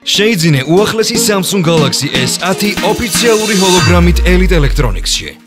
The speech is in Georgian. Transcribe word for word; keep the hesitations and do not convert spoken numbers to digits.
შეიძინე უახლესი Samsung Galaxy S ten ოფიციალური ჰოლოგრამით Elite Electronics-ში.